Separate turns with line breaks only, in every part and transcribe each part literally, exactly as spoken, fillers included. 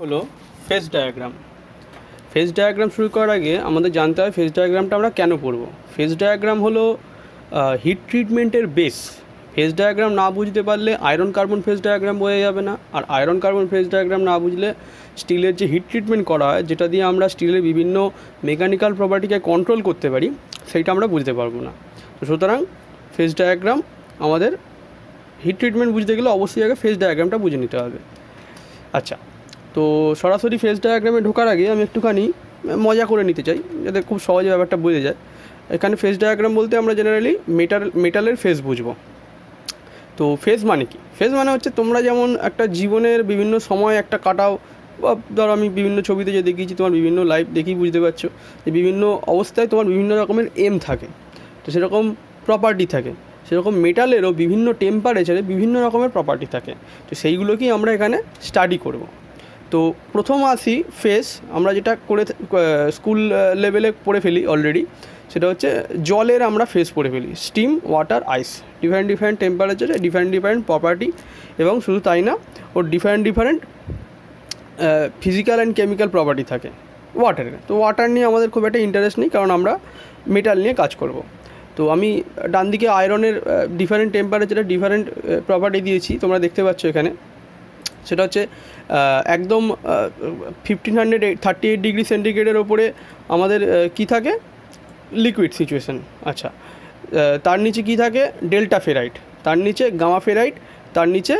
হলো phase diagram. Phase diagram শুরু করার আগে আমাদের জানতে হয় ফেজ ডায়াগ্রামটা আমরা কেন পড়ব। ফেজ ডায়াগ্রাম হলো হিট ট্রিটমেন্টের বেস। ফেজ ডায়াগ্রাম না বুঝতে পারলে আয়রন কার্বন ফেজ ডায়াগ্রাম বোঝা যাবে না, আর আয়রন কার্বন ফেজ ডায়াগ্রাম না বুঝলে স্টিলের যে হিট ট্রিটমেন্ট করা হয়, যেটা দিয়ে আমরা স্টিলের বিভিন্ন মেকানিক্যাল প্রপার্টিকে কন্ট্রোল করতে পারি, সেইটা আমরা বুঝতে পারবো না। তো সুতরাং ফেজ ডায়াগ্রাম আমাদের হিট ট্রিটমেন্ট বুঝতে গেলে অবশ্যই আগে ফেজ ডায়াগ্রামটা বুঝে নিতে হবে। আচ্ছা, তো সরাসরি ফেজ ডায়াগ্রামে ঢোকার আগে আমি একটুখানি মজা করে নিতে চাই, যাতে খুব সহজে ব্যাপারটা বুঝে যায়। এখানে ফেজ ডায়াগ্রাম বলতে আমরা জেনারেলি মেটাল মেটালের ফেজ বুঝবো। তো ফেজ মানে কি? ফেজ মানে হচ্ছে তোমরা যেমন একটা জীবনের বিভিন্ন সময় একটা কাটাও, বা ধরো আমি বিভিন্ন ছবিতে যে দেখিয়েছি, তোমার বিভিন্ন লাইফ দেখেই বুঝতে পারছো যে বিভিন্ন অবস্থায় তোমার বিভিন্ন রকমের এম থাকে, তো সেরকম প্রপার্টি থাকে। সেরকম মেটালেরও বিভিন্ন টেম্পারেচারে বিভিন্ন রকমের প্রপার্টি থাকে, তো সেইগুলোকেই আমরা এখানে স্টাডি করব। তো প্রথম আসি ফেজ, আমরা যেটা করে স্কুল লেভেলে পড়ে ফেলি অলরেডি, সেটা হচ্ছে জলের আমরা ফেজ পড়ে ফেলি। Steam, water, ice, different different টেম্পারেচারে ডিফারেন্ট ডিফারেন্ট প্রপার্টি, এবং শুধু তাই না, ওর different different physical and chemical property থাকে ওয়াটারের। তো ওয়াটার নিয়ে আমাদের খুব একটা ইন্টারেস্ট নেই, কারণ আমরা মেটাল নিয়ে কাজ করব। তো আমি ডান দিকে আয়রনের ডিফারেন্ট টেম্পারেচারে ডিফারেন্ট প্রপার্টি দিয়েছি, তোমরা দেখতে পাচ্ছ এখানে। সেটা হচ্ছে একদম fifteen hundred thirty eight degree সেন্টিগ্রেডের ওপরে আমাদের কি থাকে? Liquid situation. আচ্ছা, তার নিচে কি থাকে? ডেল্টা ফেরাইট, তার নিচে গামা ফেরাইট, তার নিচে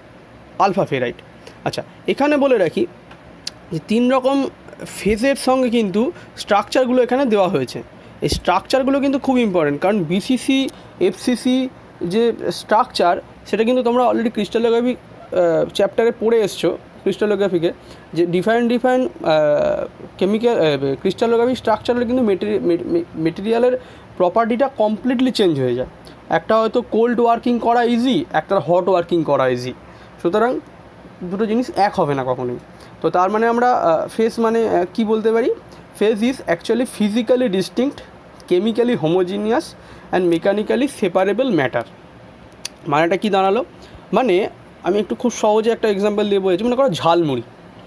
আলফা ফেরাইট। আচ্ছা, এখানে বলে রাখি যে তিন রকম ফেজের সঙ্গে কিন্তু স্ট্রাকচারগুলো এখানে দেওয়া হয়েছে। এই স্ট্রাকচারগুলো কিন্তু খুব ইম্পর্টেন্ট, কারণ বিসিসি, এফসিসি যে স্ট্রাকচার, সেটা কিন্তু তোমরা অলরেডি ক্রিস্টালোগ্রাফি চ্যাপ্টারে পড়ে এসছো। ক্রিস্টালোগ্রাফিকে যে ডিফারেন্ট ডিফারেন্ট কেমিক্যাল ক্রিস্টালোগ্রাফি স্ট্রাকচারের কিন্তু মেটেরিয়ালের প্রপার্টিটা কমপ্লিটলি চেঞ্জ হয়ে যায়। একটা হয়তো কোল্ড ওয়ার্কিং করা ইজি, একটা হট ওয়ার্কিং করা ইজি, সুতরাং দুটো জিনিস এক হবে না কখনোই। তো তার মানে আমরা ফেজ মানে কি বলতে পারি? Phase is actually physically distinct, chemically homogeneous and mechanically separable matter. মানেটা কি দাঁড়ালো? মানে আমি একটু খুব সহজে একটা এক্সাম্পল দিয়ে বলেছি। মনে করো ঝালমুড়ি।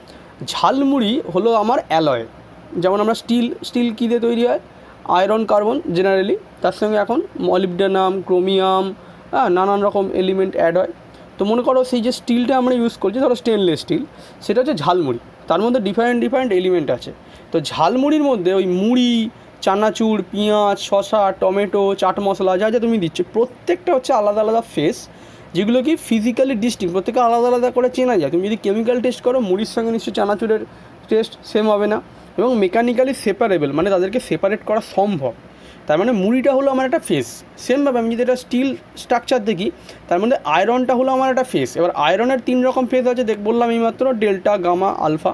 ঝালমুড়ি হলো আমার অ্যালয়। যেমন আমরা স্টিল স্টিল কী দিয়ে তৈরি হয়? আয়রন কার্বন জেনারেলি, তার সঙ্গে এখন মলিবডেনাম, ক্রোমিয়াম, হ্যাঁ, নানান রকম এলিমেন্ট অ্যাড হয়। তো মনে করো সেই যে স্টিলটা আমরা ইউজ করছি, ধরো স্টেনলেস স্টিল, সেটা হচ্ছে ঝালমুড়ি। তার মধ্যে ডিফারেন্ট ডিফারেন্ট এলিমেন্ট আছে। তো ঝালমুড়ির মধ্যে ওই মুড়ি, চানাচুর, পেঁয়াজ, শসা, টমেটো, চাট মশলা যা যা তুমি দিচ্ছ, প্রত্যেকটা হচ্ছে আলাদা আলাদা ফেস, যেগুলো কি ফিজিক্যালি ডিস্টিংক্ট, প্রত্যেকে আলাদা আলাদা করে চেনা যায়। তুমি যদি কেমিক্যাল টেস্ট করো, মুড়ির সঙ্গে নিশ্চয়ই চানাচুরের টেস্ট সেম হবে না। এবং মেকানিক্যালি সেপারেবল, মানে তাদেরকে সেপারেট করা সম্ভব। তার মানে মুড়িটা হলো আমার একটা ফেস। সেমভাবে আমি যদি একটা স্টিল স্ট্রাকচার দেখি, তার মধ্যে আয়রনটা হলো আমার একটা ফেস। এবার আয়রনের তিন রকম ফেস আছে, দেখ বললাম এইমাত্র, ডেল্টা, গামা, আলফা।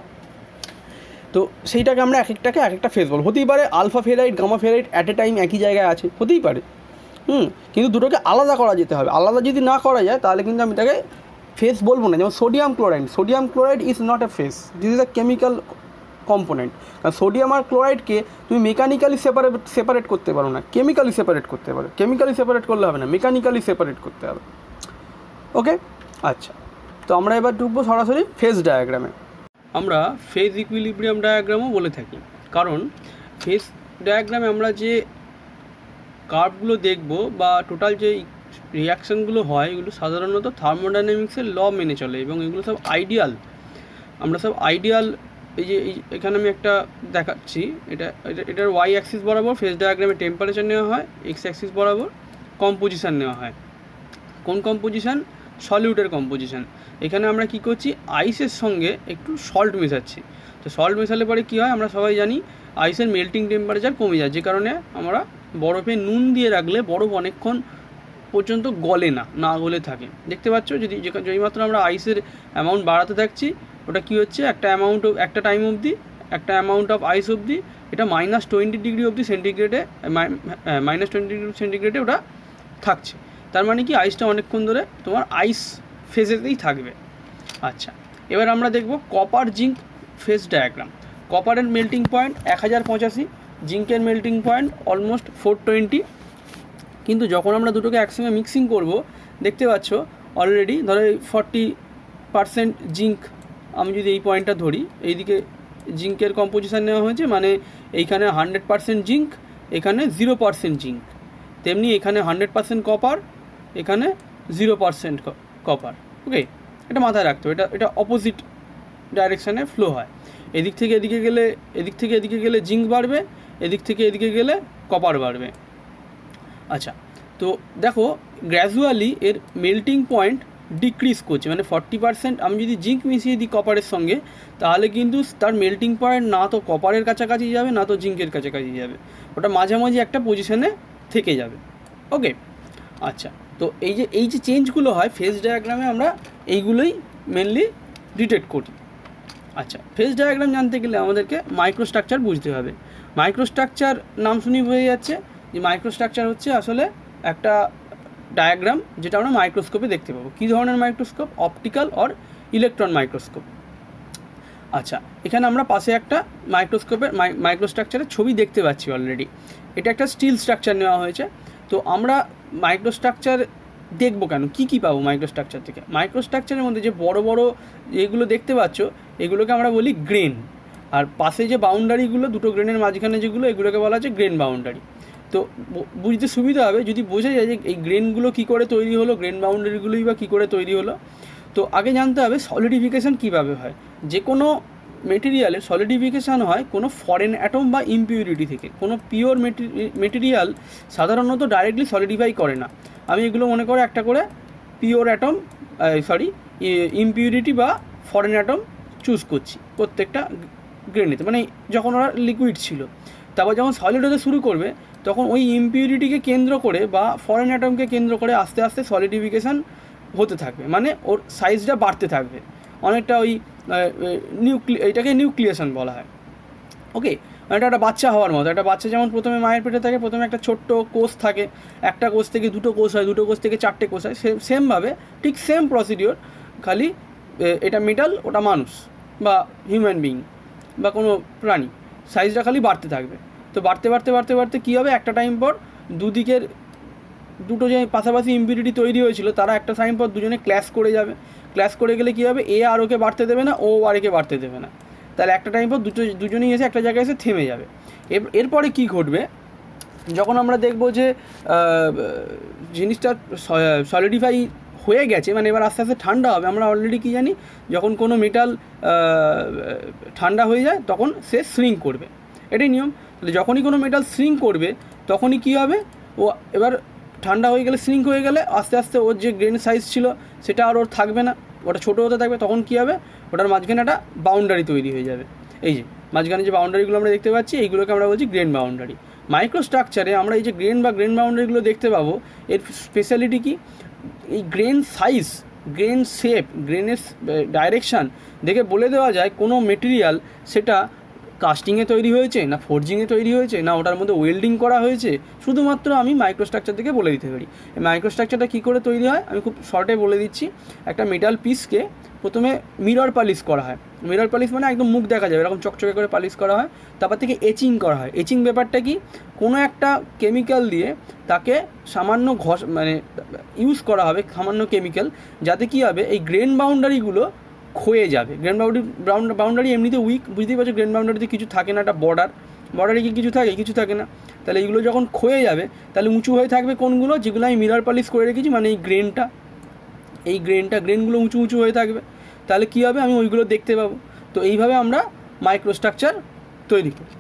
তো সেইটাকে আমরা এক একটাকে এক একটা ফেস বলবো। হতেই পারে alpha ferrite, gamma ferrite at a time একই জায়গায় আছে, হতেই পারে। হুম কিন্তু দুটোকে আলাদা করা যেতে হবে। আলাদা যদি না করা যায়, তাহলে কিন্তু আমি তাকে ফেস বলবো না। যেমন sodium chloride, sodium chloride is not a phase, this is a chemical component. কারণ সোডিয়াম আর ক্লোরাইডকে তুমি মেকানিক্যালি সেপারেট সেপারেট করতে পারো না, কেমিক্যালি সেপারেট করতে পারো। কেমিক্যালি সেপারেট করলে হবে না, মেকানিক্যালি সেপারেট করতে হবে। ওকে, আচ্ছা, তো আমরা এবার ঢুকবো সরাসরি ফেজ ডায়াগ্রামে। আমরা ফেজ ইকুইলিব্রিয়াম ডায়াগ্রামও বলে থাকি, কারণ ফেজ ডায়াগ্রামে আমরা যে কার্ভগুলো দেখব বা টোটাল যে রিয়াকশানগুলো হয়, এগুলো সাধারণত থার্মোডাইনামিক্সের ল মেনে চলে, এবং এগুলো সব আইডিয়াল। আমরা সব আইডিয়াল। এই যে এখানে আমি একটা দেখাচ্ছি, এটা এটার ওয়াই অ্যাক্সিস বরাবর ফেজ ডায়াগ্রামে টেম্পারেচার নেওয়া হয়, এক্স অ্যাক্সিস বরাবর কম্পোজিশান নেওয়া হয়। কোন কম্পোজিশান? সলিউটের কম্পোজিশান। এখানে আমরা কি করছি? আইসের সঙ্গে একটু সল্ট মেশাচ্ছি। তো সল্ট মেশালে পরে কী হয়? আমরা সবাই জানি আইসের মেল্টিং টেম্পারেচার কমে যায়, যে কারণে আমরা বরফে নুন দিয়ে রাখলে বরফ অনেকক্ষণ পর্যন্ত গলে না, না গলে থাকে। দেখতে পাচ্ছ, যদি যেইমাত্র আমরা আইসের অ্যামাউন্ট বাড়াতে থাকছি, ওটা কী হচ্ছে? একটা অ্যামাউন্ট একটা টাইম অবধি, একটা অ্যামাউন্ট অফ আইস অবধি, এটা মাইনাস টোয়েন্টি ডিগ্রি অবধি সেন্টিগ্রেডে, মাইনাস টোয়েন্টি ডিগ্রি সেন্টিগ্রেডে ওটা থাকছে। তার মানে কি? আইসটা অনেকক্ষণ ধরে তোমার আইস ফেজেতেই থাকবে। আচ্ছা, এবার আমরা দেখব কপার জিঙ্ক ফেজ ডায়াগ্রাম। কপারের মেল্টিং পয়েন্ট এক হাজার পঁচাশি, জিঙ্কের melting point almost four twenty. কিন্তু যখন আমরা দুটোকে একসঙ্গে মিক্সিং করব, দেখতে পাচ্ছ অলরেডি ধরো ফর্টি পারসেন্ট জিঙ্ক আমি যদি এই পয়েন্টটা ধরি, এইদিকে জিঙ্কের কম্পোজিশান নেওয়া হয়েছে, মানে এইখানে হান্ড্রেড পারসেন্ট জিঙ্ক, এখানে জিরো পারসেন্ট জিঙ্ক, তেমনি এখানে হান্ড্রেড পারসেন্ট কপার, এখানে জিরো পারসেন্ট কপার। ওকে, এটা মাথায় রাখতে হবে, এটা এটা অপোজিট ডাইরেকশানে ফ্লো হয়। এদিক থেকে এদিকে গেলে এদিক থেকে এদিকে গেলে জিঙ্ক বাড়বে, এদিক থেকে এদিকে গেলে কপার বাড়বে। আচ্ছা, তো দেখো গ্র্যাজুয়ালি এর মেল্টিং পয়েন্ট ডিক্রিজ করছে, মানে ফর্টি পার্সেন্ট আমি যদি জিঙ্ক মিশিয়ে দিই কপারের সঙ্গে, তাহলে কিন্তু তার মেল্টিং পয়েন্ট না তো কপারের কাছাকাছি যাবে না তো জিঙ্কের কাছাকাছি যাবে, ওটা মাঝামাঝি একটা পজিশনে থেকে যাবে। ওকে, আচ্ছা, তো এই যে এই যে চেঞ্জগুলো হয় ফেজ ডায়াগ্রামে, আমরা এইগুলোই মেনলি ডিটেক্ট করি। আচ্ছা, ফেজ ডায়াগ্রাম জানতে গেলে আমাদেরকে মাইক্রোস্ট্রাকচার বুঝতে হবে। মাইক্রোস্ট্রাকচার নাম শুনেই বোঝা যাচ্ছে যে মাইক্রোস্ট্রাকচার হচ্ছে আসলে একটা ডায়াগ্রাম যেটা আমরা মাইক্রোস্কোপে দেখতে পাবো। কী ধরনের মাইক্রোস্কোপ? Optical or electron microscope. আচ্ছা, এখানে আমরা পাশে একটা মাইক্রোস্কোপের মাইক্রোস্ট্রাকচারের ছবি দেখতে পাচ্ছি অলরেডি। এটা একটা স্টিল স্ট্রাকচার নেওয়া হয়েছে। তো আমরা মাইক্রোস্ট্রাকচার দেখবো কেন, কী কী পাবো মাইক্রোস্ট্রাকচার থেকে? মাইক্রোস্ট্রাকচারের মধ্যে যে বড় বড় যেগুলো দেখতে পাচ্ছ এগুলোকে আমরা বলি গ্রেন, আর পাশে যে বাউন্ডারিগুলো দুটো গ্রেনের মাঝখানে যেগুলো, এগুলোকে বলা হচ্ছে গ্রেন বাউন্ডারি। তো বুঝতে সুবিধা হবে যদি বোঝা যায় যে এই গ্রেনগুলো কী করে তৈরি হলো, গ্রেন বাউন্ডারিগুলোই বা কী করে তৈরি হলো। তো আগে জানতে হবে সলিডিফিকেশান কীভাবে হয়। যে কোনো মেটেরিয়ালের সলিডিফিকেশান হয় কোনো ফরেন অ্যাটম বা ইমপিউরিটি থেকে। কোনো পিওর মেটেরিয়াল সাধারণত ডাইরেক্টলি সলিডিফাই করে না। আমি এগুলো মনে করে একটা করে পিওর অ্যাটম সরি ইমপিউরিটি বা ফরেন অ্যাটম চুজ করছি প্রত্যেকটা গ্রেনেতে, মানে যখন ওরা লিকুইড ছিল। তারপর যখন সলিড হতে শুরু করবে তখন ওই ইমপিউরিটিকে কেন্দ্র করে বা ফরেন অ্যাটমকে কেন্দ্র করে আস্তে আস্তে সলিডিফিকেশান হতে থাকবে, মানে ওর সাইজটা বাড়তে থাকবে অনেকটা। ওই নিউক্লি এটাকে নিউক্লিয়েশন বলা হয়। ওকে, এটা একটা বাচ্চা হওয়ার মতো। একটা বাচ্চা যেমন প্রথমে মায়ের পেটে থাকে, প্রথমে একটা ছোট্ট কোষ থাকে, একটা কোষ থেকে দুটো কোষ হয়, দুটো কোষ থেকে চারটে কোষ হয়, সেম সেমভাবে ঠিক সেম প্রসিডিওর, খালি এটা মেটাল ওটা মানুষ বা হিউম্যান বিইং বা কোনো প্রাণী, সাইজটা খালি বাড়তে থাকবে। তো বাড়তে বাড়তে বাড়তে বাড়তে কী হবে, একটা টাইম পর দুদিকের দুটো যে পাশাপাশি ইমপিউরিটি তৈরি হয়েছিল তারা একটা টাইম পর দুজনে ক্ল্যাশ করে যাবে। ক্ল্যাশ করে গেলে কী হবে, এ আর ওকে বাড়তে দেবে না, ও আর একে বাড়তে দেবে না। তাহলে একটা টাইম পর দুটো দুজনেই এসে একটা জায়গায় এসে থেমে যাবে। এরপরে কী ঘটবে, যখন আমরা দেখব যে জিনিসটা সলিডিফাই হয়ে গেছে, মানে এবার আস্তে আস্তে ঠান্ডা হবে। আমরা অলরেডি কী জানি, যখন কোনো মেটাল ঠান্ডা হয়ে যায় তখন সে শ্রিঙ্ক করবে, এটাই নিয়ম। তাহলে যখনই কোনো মেটাল শ্রিঙ্ক করবে তখনই কী হবে, ও এবার ঠান্ডা হয়ে গেলে শ্রিঙ্ক হয়ে গেলে আস্তে আস্তে ওর যে গ্রেন সাইজ ছিল সেটা আর ওর থাকবে না, ওটা ছোটো হতে থাকবে। তখন কী হবে, ওটার মাঝখানে একটা বাউন্ডারি তৈরি হয়ে যাবে। এই যে মাঝখানে যে বাউন্ডারিগুলো আমরা দেখতে পাচ্ছি এইগুলোকে আমরা বলছি গ্রেন বাউন্ডারি। মাইক্রোস্ট্রাকচারে আমরা এই যে গ্রেন বা গ্রেন বাউন্ডারিগুলো দেখতে পাবো, এর স্পেশালিটি কি, এই গ্রেন সাইজ, গ্রেন শেপ, গ্রেনের ডাইরেকশান দেখে বলে দেওয়া যায় কোনো মেটেরিয়াল সেটা কাস্টিংয়ে তৈরি হয়েছে না ফোর্জিংয়ে তৈরি হয়েছে না ওটার মধ্যে ওয়েল্ডিং করা হয়েছে। শুধুমাত্র আমি মাইক্রোস্ট্রাকচার থেকে বলে দিতে পারি। এই মাইক্রোস্ট্রাকচারটা কী করে তৈরি হয় আমি খুব শর্টে বলে দিচ্ছি। একটা মেটাল পিসকে প্রথমে মিরর পালিশ করা হয়। মিরর পালিশ মানে একদম মুখ দেখা যাবে এরকম চকচকে করে পালিশ করা হয়। তারপর থেকে এচিং করা হয়। এচিং ব্যাপারটা কি, কোনো একটা কেমিক্যাল দিয়ে তাকে সামান্য ঘষ মানে ইউজ করা হবে, সামান্য কেমিক্যাল, যাতে কী হবে এই গ্রেন বাউন্ডারিগুলো ক্ষয়ে যাবে। গ্রেন বাউন্ডারি বাউন্ডারি এমনিতে উইক, বুঝতেই পারছো, গ্রেন বাউন্ডারিতে কিছু থাকে না, একটা বর্ডার, বর্ডারে কি কিছু থাকে, কিছু থাকে না। তাহলে এইগুলো যখন ক্ষয়ে যাবে তাহলে উঁচু হয়ে থাকবে কোনগুলো, যেগুলো আমি মিরর পালিশ করে রেখেছি, মানে এই গ্রেনটা, এই গ্রেনটা গ্রেনগুলো উঁচু উঁচু হয়ে থাকবে। তাহলে কী হবে, আমি ওইগুলো দেখতে পাবো। তো এইভাবে আমরা মাইক্রোস্ট্রাকচার তৈরি করি।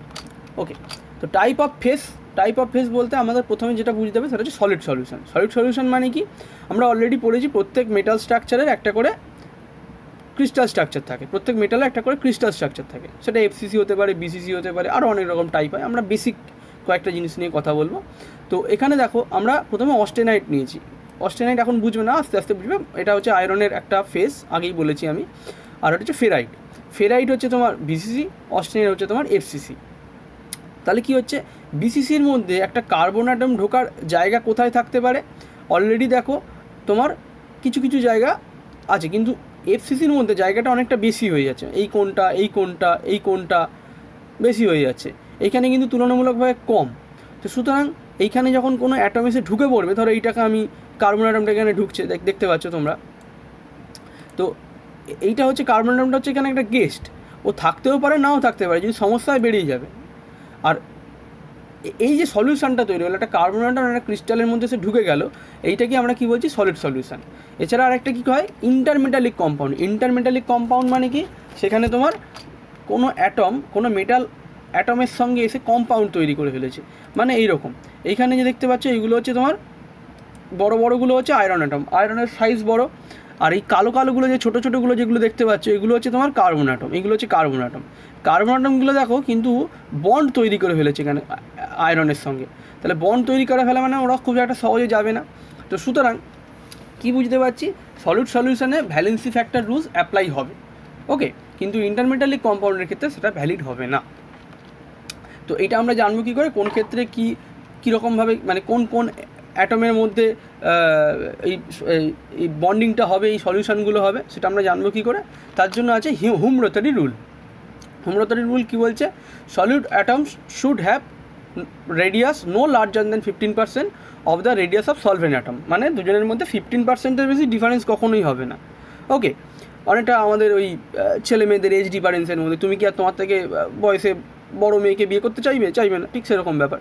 ওকে, তো type of phase, type of phase বলতে আমাদের প্রথমে যেটা বুঝতে হবে সেটা হচ্ছে সলিড সলিউশন। সলিড সলিউশন মানে কি, আমরা অলরেডি পড়েছি প্রত্যেক মেটাল স্ট্রাকচারের একটা করে ক্রিস্টাল স্ট্রাকচার থাকে, প্রত্যেক মেটালে একটা করে ক্রিস্টাল স্ট্রাকচার থাকে। সেটা এফসিসি হতে পারে, বিসিসি হতে পারে, আরও অনেক রকম টাইপ হয়। আমরা বেসিক কয়েকটা জিনিস নিয়ে কথা বলবো। তো এখানে দেখো আমরা প্রথমে অস্টেনাইট নিয়েছি। অস্টেনাইট এখন বুঝবে না, আস্তে আস্তে বুঝবে। এটা হচ্ছে আয়রনের একটা ফেস, আগেই বলেছি আমি। আর এটা হচ্ছে ফেরাইট। ফেরাইট হচ্ছে তোমার বিসিসি, অস্টেনাইট হচ্ছে তোমার এফসিসি। তাহলে কি হচ্ছে, বিসিসির মধ্যে একটা কার্বন অ্যাটম ঢোকার জায়গা কোথায় থাকতে পারে, অলরেডি দেখো তোমার কিছু কিছু জায়গা আছে, কিন্তু এফসিসির মধ্যে জায়গাটা অনেকটা বেশি হয়ে যাচ্ছে। এই কোনটা, এই কোনটা, এই কোনটা বেশি হয়ে যাচ্ছে, এইখানে কিন্তু তুলনামূলকভাবে কম। তো সুতরাং এইখানে যখন কোনো অ্যাটম এসে ঢুকে পড়বে, ধরো এইটাকে আমি কার্বন অ্যাটমটা এখানে ঢুকছে, দেখতে পাচ্ছ তোমরা। তো এইটা হচ্ছে কার্বন অ্যাটমটা হচ্ছে এখানে একটা গেস্ট, ও থাকতেও পারে নাও থাকতে পারে, যদি সমস্যায় বেরিয়ে যাবে। আর এই যে সলিউশনটা তৈরি হলো, একটা কার্বন অ্যাটম একটা ক্রিস্টালের মধ্যে সে ঢুকে গেল, এইটাকে আমরা কী বলছি, সলিড সলিউশন। এছাড়া আরেকটা কী হয়, ইন্টারমেটালিক কম্পাউন্ড। ইন্টারমেটালিক কম্পাউন্ড মানে কি, সেখানে তোমার কোনো অ্যাটম কোনো মেটাল অ্যাটমের সঙ্গে এসে কম্পাউন্ড তৈরি করে ফেলেছে, মানে এইরকম। এইখানে যে দেখতে পাচ্ছ এইগুলো হচ্ছে তোমার বড় বড়গুলো হচ্ছে আয়রন অ্যাটম, আয়রনের সাইজ বড়। আর এই কালো কালোগুলো যে ছোটো ছোটোগুলো যেগুলো দেখতে পাচ্ছ, এগুলো হচ্ছে তোমার কার্বন অ্যাটম, এগুলো হচ্ছে কার্বন অ্যাটম। কার্বন অ্যাটমগুলো দেখো কিন্তু বন্ড তৈরি করে ফেলেছে এখানে আয়রনের সঙ্গে, তাহলে বন্ড তৈরি করে ফেলে মানে ওরা খুব একটা সহজে যাবে না। তো সুতরাং কী বুঝতে পারছি, সলিড সলিউশনে ভ্যালেন্সি ফ্যাক্টর রুলস অ্যাপ্লাই হবে, ওকে, কিন্তু ইন্টারমেটালিক কম্পাউন্ডের ক্ষেত্রে সেটা ভ্যালিড হবে না। তো এটা আমরা জানবো কী করে, কোন ক্ষেত্রে কী কীরকমভাবে, মানে কোন কোন অ্যাটমের মধ্যে এই এই বন্ডিংটা হবে, এই সলিউশনগুলো হবে, সেটা আমরা জানবো কী করে। তার জন্য আছে হুম-রোতারি রুল। হুম-রোতারি রুল কী বলছে, solid atoms should have radius no larger than fifteen percent of the radius of solvent atom, মানে দুজনের মধ্যে ফিফটিন পার্সেন্টের বেশি ডিফারেন্স কখনোই হবে না, ওকে। অনেকটা আমাদের ওই ছেলে মেয়েদের এজ ডিফারেন্সের মধ্যে, তুমি কি আর তোমার থেকে বয়সে বড় মেয়েকে বিয়ে করতে চাইবে চাইবে না, ঠিক সেরকম ব্যাপার।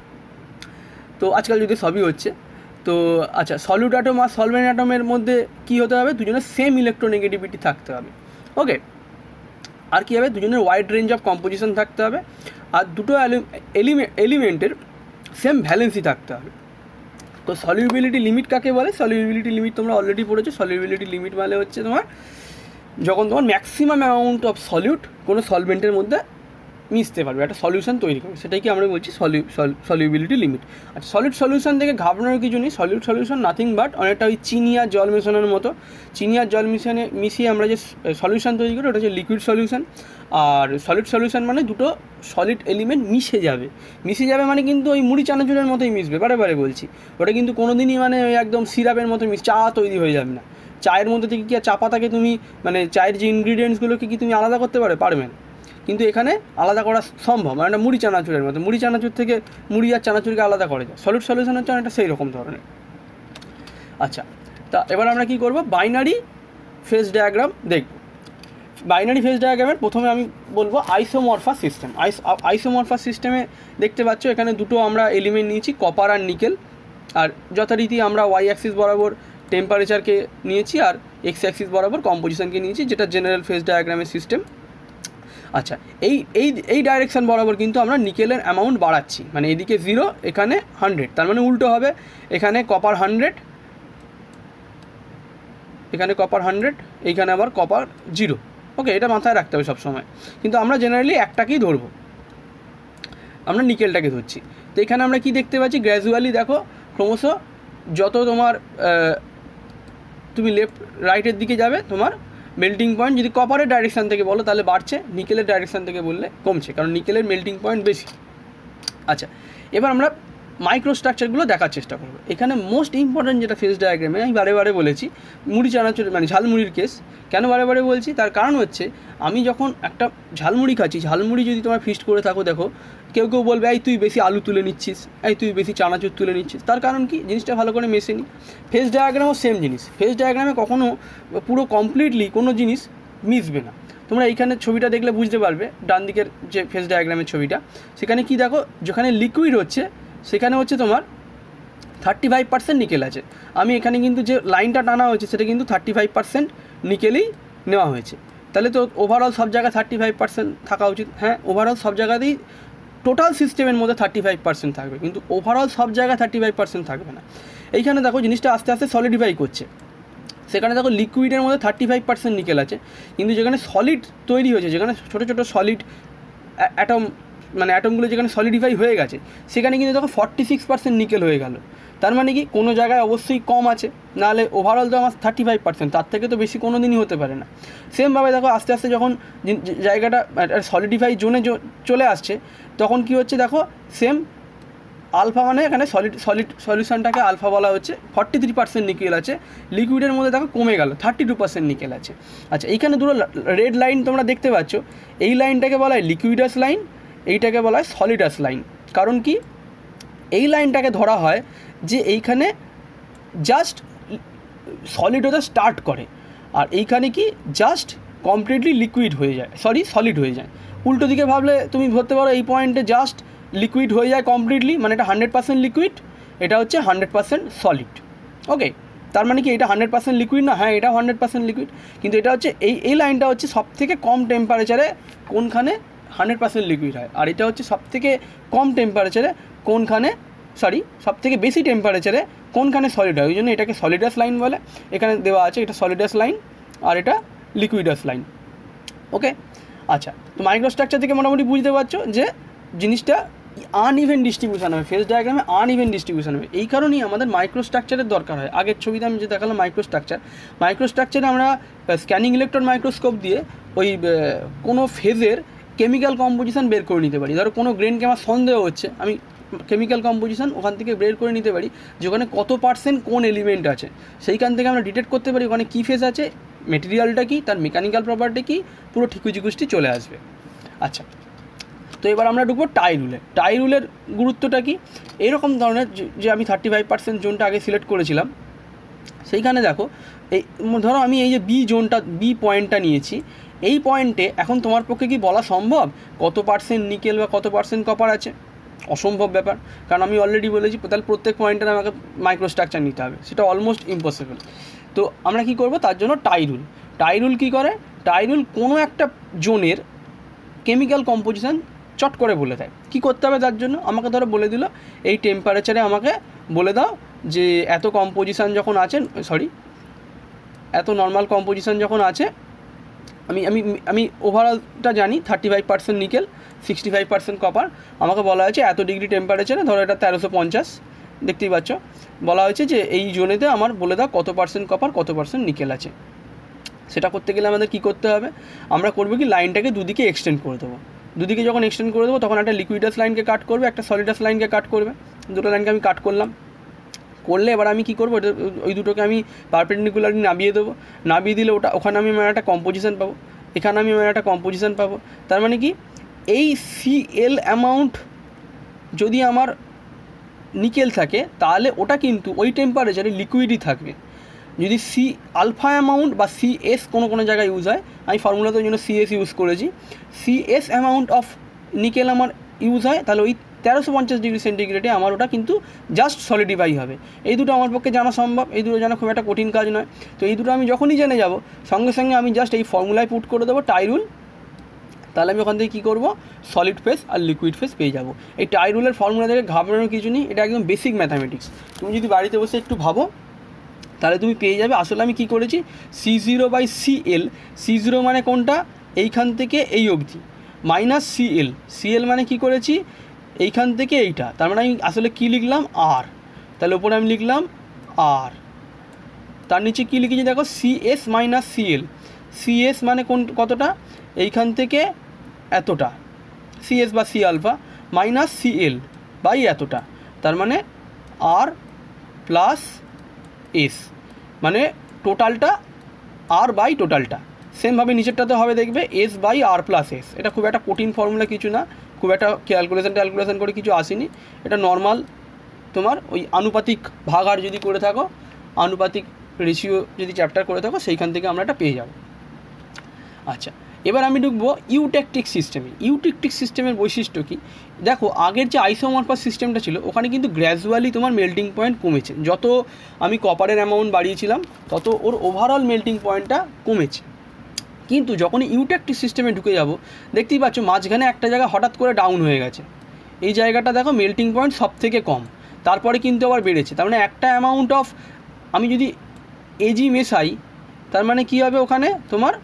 তো আজকাল যদি সবই হচ্ছে, তো আচ্ছা, সলিড অ্যাটম আর সলভেন্ট অ্যাটমের মধ্যে কী হতে হবে, দুজনের সেম ইলেকট্রোনেগেটিভিটি থাকতে হবে, ওকে। আর কী হবে, দুজনের ওয়াইড রেঞ্জ অফ কম্পোজিশন থাকতে হবে, আর দুটো এলিমেন্টের সেম ভ্যালেন্সি থাকতে হবে। তো সলিউবিলিটি লিমিট কাকে বলে, সলিউবিলিটি লিমিট তোমরা অলরেডি পড়েছো। সলিউবিলিটি লিমিট মানে হচ্ছে তোমার যখন তোমার ম্যাক্সিমাম অ্যামাউন্ট অফ সলিউট কোনো সলভেন্টের মধ্যে মিশতে পারবে, একটা সলিউশন তৈরি করবে, সেটাই কি আমরা বলছি সলিউ সলিউবিলিটি লিমিট। আচ্ছা, সলিড সলিউশন থেকে ঘাবড়ানোর কিছু নেই। সলিড সলিউশন নাথিং বাট অনেকটা ওই চিনি আর জল মেশানোর মতো। চিনি আর জল মিশানে মিশিয়ে আমরা যে সলিউশন তৈরি করি ওটা হচ্ছে লিকুইড সলিউশন। আর সলিড সলিউশন মানে দুটো সলিড এলিমেন্ট মিশে যাবে। মিশে যাবে মানে কিন্তু ওই মুড়ি চানাচুরের মতোই মিশবে, বারে বারে বলছি। ওটা কিন্তু কোনো দিনই মানে ওই একদম সিরাপের মতো মিশ চা তৈরি হয়ে যাবে না। চায়ের মধ্যে থেকে কি আর চা পাতাকে তুমি মানে চায়ের যে ইনগ্রিডিয়েন্টসগুলোকে কি তুমি আলাদা করতে পারবে? পারবে না। কিন্তু এখানে আলাদা করা সম্ভব, মানে মুড়ি চানাচুরের মতো। মুড়ি চানাচুর থেকে মুড়ি আর চানাচুরকে আলাদা করা যায়। সলিড সলিউশন হচ্ছে অনেকটা সেই রকম ধরনের। আচ্ছা, তা এবার আমরা কি করব, বাইনারি ফেজ ডায়াগ্রাম দেখব। বাইনারি ফেজ ডায়াগ্রামের প্রথমে আমি বলবো আইসোমরফাস সিস্টেম। আইস আইসোমরফাস সিস্টেমে দেখতে পাচ্ছ এখানে দুটো আমরা এলিমেন্ট নিয়েছি, কপার আর নিকেল। আর যথারীতি আমরা ওয়াই অ্যাক্সিস বরাবর টেম্পারেচারকে নিয়েছি আর এক্স অ্যাক্সিস বরাবর কম্পোজিশনকে নিয়েছি, যেটা জেনারেল ফেজ ডায়াগ্রামের সিস্টেম। আচ্ছা, এই এই এই ডাইরেকশান বরাবর কিন্তু আমরা নিকেলের অ্যামাউন্ট বাড়াচ্ছি, মানে এদিকে জিরো এখানে হান্ড্রেড, তার মানে উল্টো হবে। এখানে কপার হান্ড্রেড, এখানে কপার হান্ড্রেড, এইখানে আবার কপার জিরো, ওকে। এটা মাথায় রাখতে হবে সবসময়। কিন্তু আমরা জেনারেলি একটাকেই ধরবো, আমরা নিকেলটাকে ধরছি। তো এখানে আমরা কি দেখতে পাচ্ছি, গ্র্যাজুয়ালি দেখো ক্রমশ যত তোমার তুমি লেফট রাইটের দিকে যাবে তোমার মেল্টিং পয়েন্ট, যদি কপারের ডাইরেকশান থেকে বলো তাহলে বাড়ছে, নিকেলের ডাইরেকশান থেকে বললে কমছে, কারণ নিকেলের মেল্টিং পয়েন্ট বেশি। আচ্ছা, এবার আমরা মাইক্রোস্ট্রাকচারগুলো দেখার চেষ্টা করবো। এখানে মোস্ট ইম্পর্ট্যান্ট যেটা ফেজ ডায়াগ্রামে আমি বারে বারে বলেছি, মুড়ি চানাচুর মানে ঝালমুড়ির কেস। কেন বারে বারে বলছি, তার কারণ হচ্ছে আমি যখন একটা ঝালমুড়ি খাচ্ছি, ঝালমুড়ি যদি তোমার ফিস্ট করে থাকো, দেখো কেউ কেউ বলবে এই তুই বেশি আলু তুলে নিচ্ছিস, এই তুই বেশি চানাচুর তুলে নিচ্ছিস। তার কারণ কি, জিনিসটা ভালো করে মেশে নি। ফেজ ডায়াগ্রামও সেম জিনিস। ফেজ ডায়াগ্রামে কখনও পুরো কমপ্লিটলি কোনো জিনিস মিশবে না। তোমরা এইখানে ছবিটা দেখলে বুঝতে পারবে, ডান দিকের যে ফেজ ডায়াগ্রামের ছবিটা, সেখানে কি দেখো, যেখানে লিকুইড হচ্ছে সেখানে হচ্ছে তোমার থার্টি ফাইভ পার্সেন্ট নিকেল আছে। আমি এখানে কিন্তু যে লাইনটা টানা হয়েছে সেটা কিন্তু থার্টি ফাইভ পার্সেন্ট নিকেলেই নেওয়া হয়েছে। তাহলে তো ওভারঅল সব জায়গায় থার্টি ফাইভ পার্সেন্ট থাকা উচিত। হ্যাঁ, ওভারঅল সব জায়গাতেই টোটাল সিস্টেমের মধ্যে থার্টি ফাইভ পার্সেন্ট থাকবে, কিন্তু ওভারঅল সব জায়গায় থার্টি ফাইভ পার্সেন্ট থাকবে না। এইখানে দেখো জিনিসটা আস্তে আস্তে সলিডিফাই করছে। সেখানে দেখো লিকুইডের মধ্যে থার্টি ফাইভ পার্সেন্ট নিকেল আছে, কিন্তু যেখানে সলিড তৈরি হয়েছে, যেখানে ছোটো ছোটো সলিড অ্যাটম মানে অ্যাটমগুলো যেখানে সলিডিফাই হয়ে গেছে, সেখানে কিন্তু দেখো ফর্টি সিক্স পার্সেন্ট নিকেল হয়ে গেল। তার মানে কি, কোনো জায়গায় অবশ্যই কম আছে, নাহলে ওভারঅল তো আমার থার্টি ফাইভ পার্সেন্ট, তার থেকে তো বেশি কোনো দিনই হতে পারে না। সেমভাবে দেখো আস্তে আস্তে যখন জায়গাটা সলিডিফাই জোনে চলে আসছে, তখন কি হচ্ছে দেখো, সেম আলফা মানে এখানে সলিড সলিড সলিউশনটাকে আলফা বলা হচ্ছে। ফর্টি থ্রি পার্সেন্ট নিকেল আছে, লিকুইডের মধ্যে দেখো কমে গেল, থার্টি টু পার্সেন্ট নিকেল আছে। আচ্ছা, এইখানে দুটো রেড লাইন তোমরা দেখতে পাচ্ছ, এই লাইনটাকে বলা হয় লিকুইডাস লাইন, এইটাকে বলা হয় সলিডাস লাইন। কারণ কি, এই লাইনটাকে ধরা হয় যে এইখানে জাস্ট সলিড হতে স্টার্ট করে, আর এইখানে কি জাস্ট কমপ্লিটলি লিকুইড হয়ে যায়, সরি সলিড হয়ে যায়। উল্টো দিকে ভাবলে তুমি ধরতে পারো এই পয়েন্টে জাস্ট লিকুইড হয়ে যায় কমপ্লিটলি, মানে এটা হান্ড্রেড পার্সেন্ট লিকুইড, এটা হচ্ছে হান্ড্রেড পার্সেন্ট সলিড। ওকে, তার মানে কি এটা হান্ড্রেড পার্সেন্ট লিকুইড না? হ্যাঁ, এটাও হান্ড্রেড পার্সেন্ট লিকুইড, কিন্তু এটা হচ্ছে এই এই লাইনটা হচ্ছে সব থেকে কম টেম্পারেচারে কোনখানে হান্ড্রেড পার্সেন্ট লিকুইড হয়, আর এটা হচ্ছে সব থেকে কম টেম্পারেচারে কোনখানে, সরি সব থেকে বেশি টেম্পারেচারে কোনখানে সলিড হয়, ওই জন্য এটাকে সলিডাস লাইন বলে। এখানে দেওয়া আছে এটা সলিডাস লাইন আর এটা লিকুইডাস লাইন। ওকে, আচ্ছা, তো মাইক্রোস্ট্রাকচার থেকে মোটামুটি বুঝতে পারছো যে জিনিসটা আনইভেন ডিস্ট্রিবিউশন হবে, ফেজ ডায়াগ্রামে আনইভেন ডিস্ট্রিবিউশন হবে। এই কারণেই আমাদের মাইক্রোস্ট্রাকচারের দরকার হয়। আগের ছবিতে আমি যে দেখালাম মাইক্রোস্ট্রাকচার, মাইক্রোস্ট্রাকচারে আমরা স্ক্যানিং ইলেকট্রন মাইক্রোস্কোপ দিয়ে ওই কোনো ফেজের কেমিক্যাল কম্পোজিশন বের করে নিতে পারি। ধরো কোনো গ্রেনকে আমার সন্দেহ হচ্ছে, আমি কেমিক্যাল কম্পোজিশন ওখান থেকে বের করে নিতে পারি যে ওখানে কত পার্সেন্ট কোন এলিমেন্ট আছে, সেইখান থেকে আমরা ডিটেক্ট করতে পারি ওখানে কী ফেজ আছে, মেটেরিয়ালটা কী, তার মেকানিক্যাল প্রপার্টি কী, পুরো ঠিকুজিকুষ্টি চলে আসবে। আচ্ছা, তো এবার আমরা ঢুকবো টাই রুলে। টাই রুলের গুরুত্বটা কি? এরকম ধরনের যে আমি থার্টি ফাইভ পার্সেন্ট জোনটা আগে সিলেক্ট করেছিলাম, সেইখানে দেখো এই ধরো আমি এই যে বি জোনটা, বি পয়েন্টটা নিয়েছি, এই পয়েন্টে এখন তোমার পক্ষে কি বলা সম্ভব কত পার্সেন্ট নিকেল বা কত পার্সেন্ট কপার আছে? অসম্ভব ব্যাপার, কারণ আমি অলরেডি বলেছি তাহলে প্রত্যেক পয়েন্টের আমাকে মাইক্রোস্ট্রাকচার নিতে হবে, সেটা অলমোস্ট ইম্পসিবল। তো আমরা কি করব, তার জন্য টাই রুল। টাই রুল কী করে? টাই রুল কোনো একটা জোনের কেমিক্যাল কম্পোজিশন চট করে বলে দেয়। কী করতে হবে তার জন্য? আমাকে ধরো বলে দিল এই টেম্পারেচারে আমাকে বলে দাও যে এত কম্পোজিশান যখন আছে, সরি এত নর্মাল কম্পোজিশান যখন আছে, আমি আমি আমি ওভারঅলটা জানি thirty five percent nickel, sixty five percent copper. আমাকে বলা হয়েছে এত ডিগ্রি টেম্পারেচারে, ধরো এটা তেরোশো পঞ্চাশ, দেখতেই পাচ্ছ, বলা হয়েছে যে এই জোনেতে আমার বলে দাও কত পার্সেন্ট কপার কত পার্সেন্ট নিকেল আছে। সেটা করতে গেলে আমাদের কী করতে হবে? আমরা করবো কি, লাইনটাকে দুদিকে এক্সটেন্ড করে দেবো। দুদিকে যখন এক্সটেন্ড করে দেবো তখন একটা লিকুইডাস লাইনকে কাট করবে, একটা সলিডাস লাইনকে কাট করবে। দুটো লাইনকে আমি কাট করলাম, করলে এবার আমি কী করবো, ওই দুটোকে আমি পারপেন্ডিকুলারলি নামিয়ে দেবো। নামিয়ে দিলে ওটা ওখানে আমি আমার একটা কম্পোজিশন পাবো, এখানে আমি আমার একটা কম্পোজিশন পাবো। তার মানে কি, এই সি এল অ্যামাউন্ট যদি আমার নিকেল থাকে তাহলে ওটা কিন্তু ওই টেম্পারেচারে লিকুইডই থাকবে। যদি সি আলফা অ্যামাউন্ট বা সি এস কোনো কোনো জায়গায় ইউজ হয়, আমি ফর্মুলাতে ওই জন্য সি এস ইউজ করেছি, C S amount of nickel আমার ইউজ হয়, তাহলে ওই তেরোশো পঞ্চাশ ডিগ্রি সেন্টিগ্রেডে আমার ওটা কিন্তু জাস্ট সলিডিফাই হবে। এই দুটো আমার পক্ষে জানা সম্ভব, এই দুটো জানা খুব একটা কঠিন কাজ নয়। তো এই দুটো আমি যখনই জেনে যাব, সঙ্গে সঙ্গে আমি জাস্ট এই ফর্মুলায় পুট করে দেবো টাই রুল, তাহলে আমি ওখান থেকে কী করবো, সলিড ফেজ আর লিকুইড ফেজ পেয়ে যাবো। এই টাই রুলের ফর্মুলা থেকে ঘাবড়ানোর কিছু নেই, এটা একদম বেসিক ম্যাথামেটিক্স। তুমি যদি বাড়িতে বসে একটু ভাবো তাহলে তুমি পেয়ে যাবে। আসলে আমি কী করেছি, C zero by C L, C zero মানে কোনটা, এইখান থেকে এই অবধি, minus C L, C L মানে কী করেছি, এইখান থেকে এইটা, তার মানে আমি আসলে কী লিখলাম, আর, তাহলে ওপরে আমি লিখলাম আর, তার নিচে কী লিখেছি দেখো, C S minus C L, C S মানে কোন কতটা, এইখান থেকে এতটা, সি এস বা C alpha, minus C L by এতটা, তার মানে আর প্লাস এস, মানে টোটালটা আর বাই টোটালটা। সেমভাবে নিচেরটাতে হবে দেখবে S by R plus S. এটা খুব একটা কঠিন ফর্মুলা কিছু না, খুব একটা ক্যালকুলেশন ট্যালকুলেশন করে কিছু আসেনি, এটা নর্মাল তোমার ওই আনুপাতিক ভাগার যদি করে থাকো, আনুপাতিক রেশিও যদি চ্যাপ্টার করে থাকো, সেইখান থেকে আমরা এটা পেয়ে যাব। আচ্ছা, এবার আমি ঢুকবো ইউটেকটিক সিস্টেমে। ইউটেকটিক সিস্টেমের বৈশিষ্ট্য কী দেখো, আগের যে আইসোমরফাস সিস্টেমটা ছিল ওখানে কিন্তু গ্র্যাজুয়ালি তোমার মেল্টিং পয়েন্ট কমেছে, যত আমি কপারের অ্যামাউন্ট বাড়িয়েছিলাম তত ওর ওভারঅল মেল্টিং পয়েন্টটা কমেছে। কিন্তু যখনই ইউটেকটিক সিস্টেমে ঢুকে যাব, দেখতেই পাচ্ছ মাঝখানে একটা জায়গা হঠাৎ করে ডাউন হয়ে গেছে, এই জায়গাটা দেখো মেল্টিং পয়েন্ট সব থেকে কম, তারপরে কিন্তু আবার বেড়েছে। তার মানে একটা অ্যামাউন্ট অফ আমি যদি এজি মেশাই, তার মানে কী হবে, ওখানে তোমার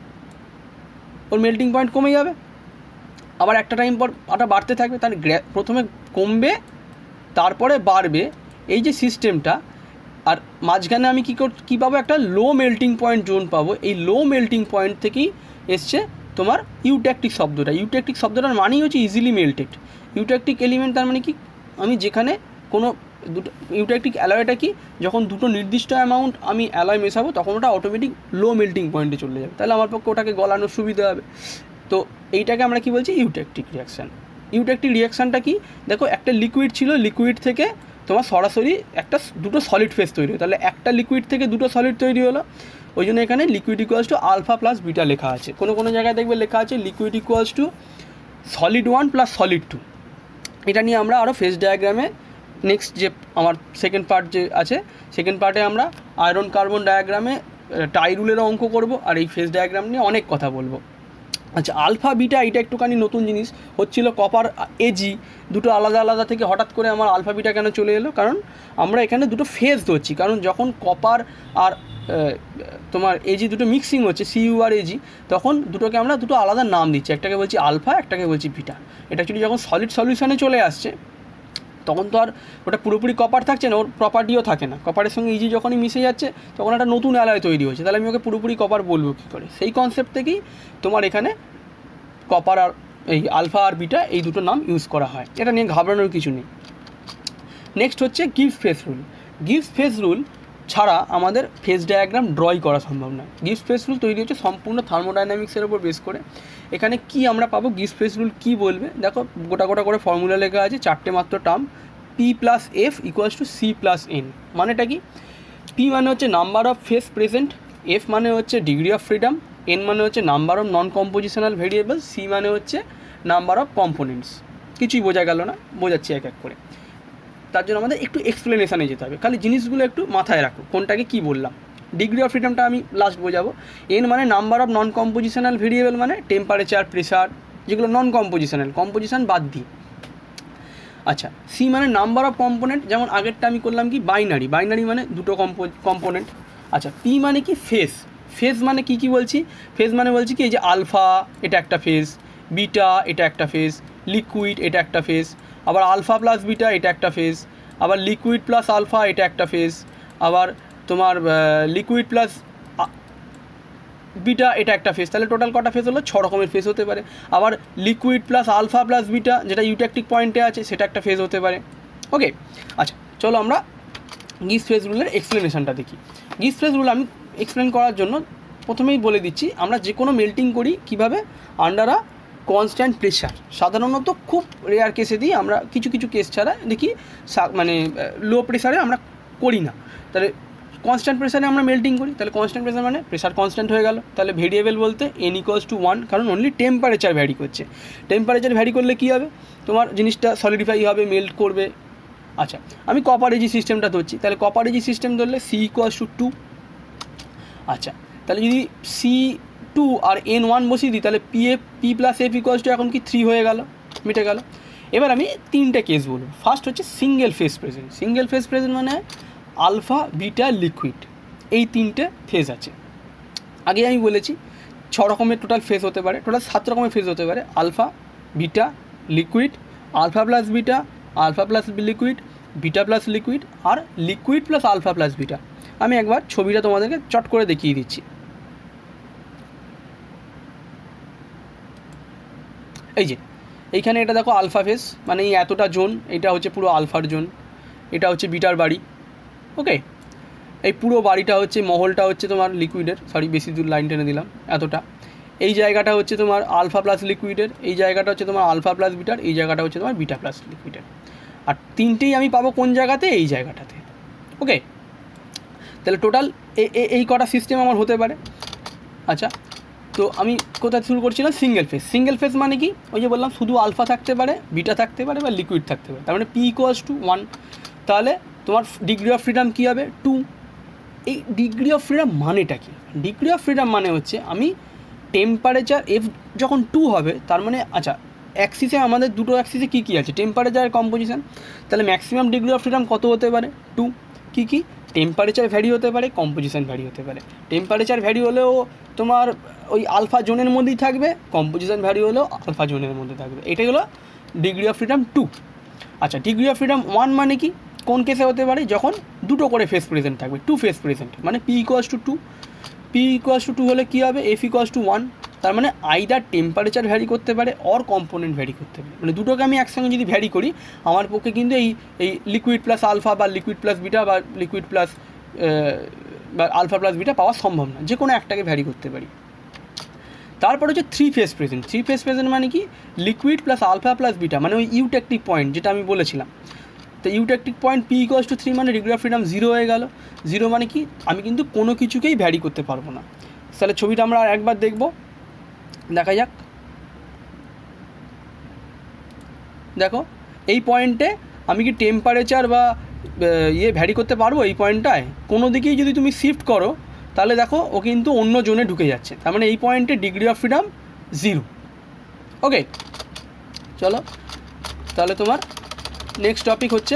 ওর মেল্টিং পয়েন্ট কমে যাবে, আবার একটা টাইম পর ওটা বাড়তে থাকবে। তাহলে প্রথমে কমবে তারপরে বাড়বে, এই যে সিস্টেমটা। আর মাঝখানে আমি কী কর কী পাবো, একটা লো মেল্টিং পয়েন্ট জোন পাবো। এই লো মেল্টিং পয়েন্ট থেকেই এসছে তোমার ইউটেকটিক শব্দটা। ইউটেকটিক শব্দটার মানেই হচ্ছে ইজিলি মেল্টেড। ইউটেকটিক এলিমেন্ট তার মানে কি, আমি যেখানে কোনো দুটো ইউটেকটিক অ্যালয়টা কি, যখন দুটো নির্দিষ্ট অ্যামাউন্ট আমি অ্যালয় মেশাবো তখন ওটা অটোমেটিক লো মেল্টিং পয়েন্টে চলে যাবে, তাহলে আমার পক্ষে ওটাকে গলানোর সুবিধা হবে। তো এইটাকে আমরা কি বলছি, ইউটেকটিক রিয়াকশান। ইউটেকটিক রিয়াকশানটা কি দেখো, একটা লিকুইড ছিল, লিকুইড থেকে তোমার সরাসরি একটা দুটো সলিড ফেজ তৈরি হলো, তাহলে একটা লিকুইড থেকে দুটো সলিড তৈরি হলো। ওই জন্য এখানে liquid equals to alpha plus beta লেখা আছে। কোনো কোনো জায়গায় দেখবে লেখা আছে liquid equals to solid one plus solid two. এটা নিয়ে আমরা আরও ফেজ ডায়াগ্রামে নেক্সট যে আমার সেকেন্ড পার্ট যে আছে সেকেন্ড পার্টে আমরা আয়রন কার্বন ডায়াগ্রামে টাই রুলেরও অঙ্ক করব, আর এই ফেজ ডায়াগ্রাম নিয়ে অনেক কথা বলবো। আচ্ছা, আলফা বিটা এটা একটুখানি নতুন জিনিস হচ্ছিল, কপার এজি দুটো আলাদা আলাদা থেকে হঠাৎ করে আমার আলফা বিটা কেন চলে এলো? কারণ আমরা এখানে দুটো ফেজ ধরছি, কারণ যখন কপার আর তোমার এজি দুটো মিক্সিং হচ্ছে সিইউ আর এজি, তখন দুটোকে আমরা দুটো আলাদা নাম দিচ্ছি, একটাকে বলছি আলফা, একটাকে বলছি বিটা। এটা অ্যাকচুয়ালি যখন সলিড সলিউশনে চলে আসছে তখন তো আর ওটা পুরোপুরি কপার থাকছে না, ওর প্রপার্টিও থাকে না। কপারের সঙ্গে ইজি যখনই মিশে যাচ্ছে তখন একটা নতুন অ্যালয় তৈরি হচ্ছে, তাহলে আমি ওকে পুরোপুরি কপার বলবো কী করে? সেই কনসেপ্ট থেকেই তোমার এখানে কপার আর এই আলফা আর বিটা এই দুটো নাম ইউজ করা হয়, এটা নিয়ে ঘাবড়ানোর কিছু নেই। নেক্সট হচ্ছে গিভস ফেস রুল। গিভস ফেস রুল ছাড়া আমাদের ফেজ ডায়াগ্রাম ড্রই করা সম্ভব নয়। গিভস ফেস রুল তৈরি হচ্ছে সম্পূর্ণ থার্মোডাইনামিক্সের উপর বেস করে। এখানে কি আমরা পাবো, গিভস ফেস রুল কী বলবে দেখো, গোটা গোটা করে ফর্মুলা লেখা আছে, চারটে মাত্র term. P plus F equals to C plus N. মানেটা কি? পি মানে হচ্ছে number of phase present, F মানে হচ্ছে ডিগ্রি অফ ফ্রিডম, এন মানে হচ্ছে number of non compositional variable, C মানে হচ্ছে নাম্বার অফ কম্পোনেন্টস। কিছুই বোঝা গেল না, বোঝাচ্ছি এক এক করে। তার জন্য আমাদের একটু এক্সপ্লেনেশানে যেতে হবে, খালি জিনিসগুলো একটু মাথায় রাখো কোনটাকে কী বললাম। ডিগ্রি অফ ফ্রিডমটা আমি লাস্ট বোঝাবো। এন মানে number of non compositional variable, মানে টেম্পারেচার, প্রেশার, যেগুলো নন কম্পোজিশনাল, কম্পোজিশন বাদ দিই। আচ্ছা, সি মানে নাম্বার অফ কম্পোনেন্ট, যেমন আগেরটা আমি করলাম কি বাইনারি, বাইনারি মানে দুটো কম্পো কম্পোনেন্ট। আচ্ছা, পি মানে কি ফেজ, ফেজ মানে কি কি বলছি, ফেজ মানে বলছি কি এই যে আলফা এটা একটা ফেজ, বিটা এটা একটা ফেজ, লিকুইড এটা একটা ফেজ, আবার আলফা প্লাস বিটা এটা একটা ফেজ, আবার লিকুইড প্লাস আলফা এটা একটা ফেজ, আবার তোমার লিকুইড প্লাস বিটা এটা একটা ফেজ। তাহলে টোটাল কটা ফেজ হলো? ছ রকমের ফেজ হতে পারে। আবার liquid plus alpha plus beta যেটা ইউট্যাকটিক পয়েন্টে আছে সেটা একটা ফেজ হতে পারে। ওকে, আচ্ছা চলো আমরা গিভস ফেজ রুলের এক্সপ্লেনেশনটা দেখি। গিভস ফেজ রুল আমি এক্সপ্লেন করার জন্য প্রথমেই বলে দিচ্ছি আমরা যে কোনো মেল্টিং করি কীভাবে, আন্ডার আ কনস্ট্যান্ট প্রেশার। সাধারণত খুব রেয়ার কেসে দিই আমরা, কিছু কিছু কেস ছাড়া দেখি মানে লো প্রেশারে আমরা করি না। তাহলে কনস্ট্যান্ট প্রেশারে আমরা মেল্টিং করি, তাহলে কনস্ট্যান্ট প্রেশার মানে প্রেশার কনস্ট্যান্ট হয়ে গেল। তাহলে ভেরিয়েবল বলতে এন ইকুয়ালস টু ওয়ান, কারণ অনলি টেম্পারেচার ভ্যারি করছে। টেম্পারেচার ভ্যারি করলে কী হবে, তোমার জিনিসটা সলিডিফাই হবে, মেল্ট করবে। আচ্ছা, আমি কপার এজি সিস্টেমটা ধরছি, তাহলে কপার এজি সিস্টেম ধরলে সি ইকুয়ালস টু টু। আচ্ছা, তাহলে যদি সি টু আর এন ওয়ান বসিয়ে দিই তাহলে P F P plus F equals to এখন কি থ্রি হয়ে গেল, মিটে গেল। এবার আমি তিনটে কেস বলবো। ফার্স্ট হচ্ছে single phase present. Single phase present মানে আলফা, বিটা, লিকুইড, এই তিনটে ফেজ আছে। আগে আমি বলেছি ছ রকমের টোটাল ফেজ হতে পারে, টোটাল সাত রকমের ফেজ হতে পারে। Alpha, beta, liquid, alpha plus beta, alpha plus liquid, beta plus liquid, আর liquid plus alpha plus beta. আমি একবার ছবিটা তোমাদেরকে চট করে দেখিয়ে দিচ্ছি। এই যে এইখানে এটা দেখো আলফা ফেজ, মানে এই এতটা জোন, এটা হচ্ছে পুরো আলফার জোন, এটা হচ্ছে বিটার বাড়ি। ওকে, এই পুরো বাড়িটা হচ্ছে, মহলটা হচ্ছে তোমার লিকুইডের, সরি বেশি দূর লাইন টেনে দিলাম, এতটা। এই জায়গাটা হচ্ছে তোমার আলফা প্লাস লিকুইডের, এই জায়গাটা হচ্ছে তোমার আলফা প্লাস বিটার, এই জায়গাটা হচ্ছে তোমার বিটা প্লাস লিকুইডের। আর তিনটেই আমি পাবো কোন জায়গাতে? এই জায়গাটাতে। ওকে, তাহলে টোটাল এই কটা সিস্টেম আমার হতে পারে। আচ্ছা, তো আমি কোথায় শুরু করছিলাম? Single phase. সিঙ্গেল ফেজ মানে কি, ওই যে বললাম শুধু আলফা থাকতে পারে, বিটা থাকতে পারে, বা লিকুইড থাকতে পারে। তার মানে পি ইকুয়ালস টু ওয়ান। তাহলে তোমার ডিগ্রি অফ ফ্রিডম কী হবে? টু। এই ডিগ্রি অফ ফ্রিডম মানেটা কি? ডিগ্রি অফ ফ্রিডম মানে হচ্ছে আমি টেম্পারেচার এফ যখন টু হবে, তার মানে আচ্ছা অ্যাক্সিসে আমাদের দুটো অ্যাক্সিসে কী কী আছে? টেম্পারেচার আর কম্পোজিশন। তাহলে ম্যাক্সিমাম ডিগ্রি অফ ফ্রিডম কত হতে পারে? টু। কী কী? টেম্পারেচার ভ্যারি হতে পারে, কম্পোজিশন ভ্যারি হতে পারে। টেম্পারেচার ভ্যারি হলেও তোমার ওই আলফা জোনের মধ্যেই থাকবে, কম্পোজিশন ভ্যারি হলেও আলফা জোনের মধ্যে থাকবে। এটাই হলো ডিগ্রি অফ ফ্রিডম টু। আচ্ছা, ডিগ্রি অফ ফ্রিডম ওয়ান মানে কি? কোন কেসে হতে পারে? যখন দুটো করে ফেস প্রেজেন্ট থাকবে, টু ফেস প্রেজেন্ট, মানে P equals to two. P equals to two হলে কী হবে? F equals to one. তার মানে আইদার টেম্পারেচার ভ্যারি করতে পারে অর কম্পোনেন্ট ভ্যারি করতে পারে, মানে দুটোকে আমি একসঙ্গে যদি ভ্যারি করি আমার পক্ষে কিন্তু এই এই লিকুইড প্লাস আলফা বা লিকুইড প্লাস বিটা বা লিকুইড প্লাস বা আলফা প্লাস বিটা পাওয়া সম্ভব না, যে কোনো একটাকে ভ্যারি করতে পারি। তারপর হচ্ছে three phase present. Three phase present মানে কি? Liquid plus alpha plus beta, মানে ওই ইউট্যাকটিক পয়েন্ট যেটা আমি বলেছিলাম, তো eutectic point P equals to three মানে ডিগ্রি অফ ফ্রিডম জিরো হয়ে গেল। জিরো মানে কি, আমি কিন্তু কোনো কিছুকেই ভ্যারি করতে পারবো না। তাহলে ছবিটা আমরা আর একবার দেখব, দেখা যাক। দেখো এই পয়েন্টে আমি কি টেম্পারেচার বা ইয়ে ভ্যারি করতে পারবো? এই পয়েন্টটায় কোনো দিকেই যদি তুমি শিফট করো তাহলে দেখো ও কিন্তু অন্য জোনে ঢুকে যাচ্ছে, তার মানে এই পয়েন্টে degree of freedom zero. Okay, চলো তাহলে তোমার নেক্সট টপিক হচ্ছে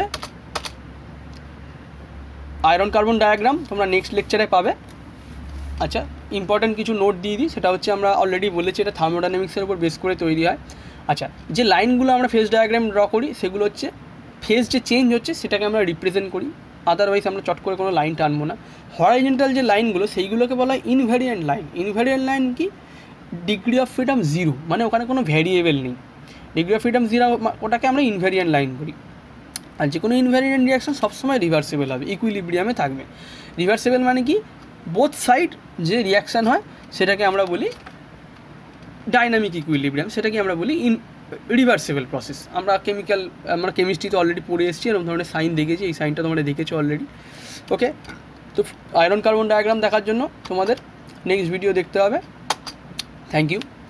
আয়রন কার্বন ডায়াগ্রাম, তোমরা নেক্সট লেকচারে পাবে। আচ্ছা, ইম্পর্ট্যান্ট কিছু নোট দিয়ে দিই, সেটা হচ্ছে আমরা অলরেডি বলেছি এটা থার্মোডাইনামিক্সের উপর বেস করে তৈরি হয়। আচ্ছা, যে লাইনগুলো আমরা ফেজ ডায়াগ্রাম ড্র করি সেগুলো হচ্ছে ফেজ যে চেঞ্জ হচ্ছে সেটাকে আমরা রিপ্রেজেন্ট করি, আদারওয়াইজ আমরা চট করে কোনো লাইন টানবো না। হরাইজন্টাল যে লাইনগুলো সেইগুলোকে বলা হয় ইনভ্যারিয়েন্ট লাইন। ইনভ্যারিয়েন্ট লাইন কি, ডিগ্রি অফ ফ্রিডম জিরো, মানে ওখানে কোনো ভ্যারিয়েবল নেই। ডিগ্রি অফ ফ্রিডম জিরো ওটাকে আমরা ইনভ্যারিয়েন্ট লাইন করি। আর যে কোনো ইনভ্যারিয়েন্ট রিয়াকশন সবসময় রিভার্সেবল হবে, ইকুইলিব্রিয়ামে থাকবে। রিভার্সেবল মানে কি, বোথ সাইড যে রিয়াকশান হয় সেটাকে আমরা বলি ডাইনামিক ইকুইলিব্রিয়াম, সেটাকে আমরা বলি ইন রিভার্সেবল প্রসেস। আমরা কেমিক্যাল আমরা কেমিস্ট্রিতে অলরেডি পড়ে এসেছি, এরকম ধরনের সাইন দেখেছি, এই সাইনটা তোমরা দেখেছো অলরেডি। ওকে, তো আয়রন কার্বন ডায়াগ্রাম দেখার জন্য তোমাদের নেক্সট ভিডিও দেখতে হবে। Thank you.